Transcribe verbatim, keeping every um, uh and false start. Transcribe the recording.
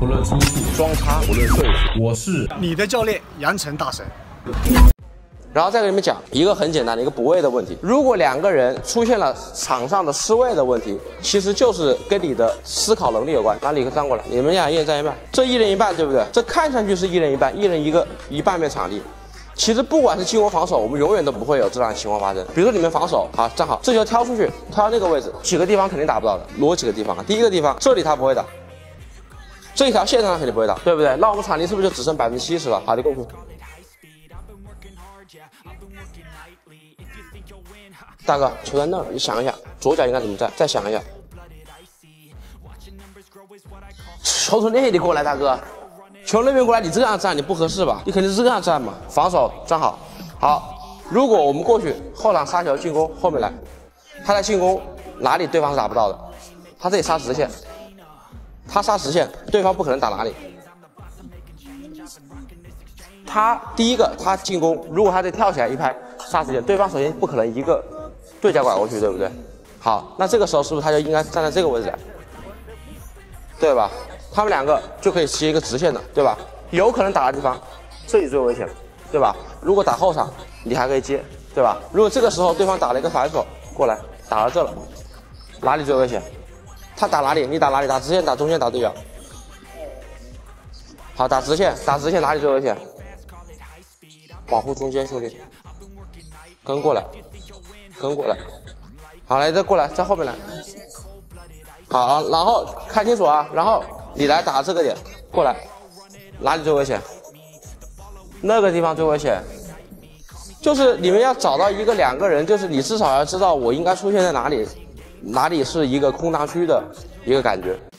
不论出处，装叉不论岁数。我是你的教练杨晨大神。 然后再给你们讲一个很简单的一个补位的问题。如果两个人出现了场上的失位的问题，其实就是跟你的思考能力有关。拿李克站过来，你们俩一人站一半，这一人一半，对不对？这看上去是一人一半，一人一个一半面场地。其实不管是进攻防守，我们永远都不会有这样的情况发生。比如说你们防守，好站好，这球挑出去，挑到那个位置，几个地方肯定打不到的。挪几个地方啊？第一个地方，这里他不会打，这一条线上肯定不会打，对不对？那我们场地是不是就只剩百分之七十了？好的，过去。大哥，球在那儿，你想一想，左脚应该怎么站？再想一想。球从那里过来，大哥，球那边过来，你这样站你不合适吧？你肯定是这样站嘛。防守站好，好。如果我们过去后场杀球进攻，后面来，他在进攻哪里对方是打不到的？他这里杀直线，他杀直线，对方不可能打哪里。他第一个他进攻，如果他得跳起来一拍杀直线，对方首先不可能一个对角拐过去，对不对？好，那这个时候是不是他就应该站在这个位置来，对吧？他们两个就可以接一个直线的，对吧？有可能打的地方，这里最危险，对吧？如果打后场，你还可以接，对吧？如果这个时候对方打了一个反手过来，打到这了，哪里最危险？他打哪里？你打哪里？打直线，打中线，打对角。好，打直线，打直线哪里最危险？保护中间，兄弟，跟过来，跟过来。好，来，再过来，在后面来。好，然后看清楚啊，然后你来打这个点，过来，哪里最危险？那个地方最危险。就是你们要找到一个两个人，就是你至少要知道我应该出现在哪里，哪里是一个空档区的一个感觉。